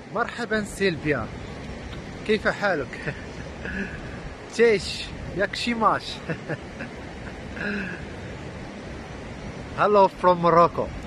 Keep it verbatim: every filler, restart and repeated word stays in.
مرحبا سيلفيا، كيف حالك؟ تيش ياك شيماش. Hello from Morocco.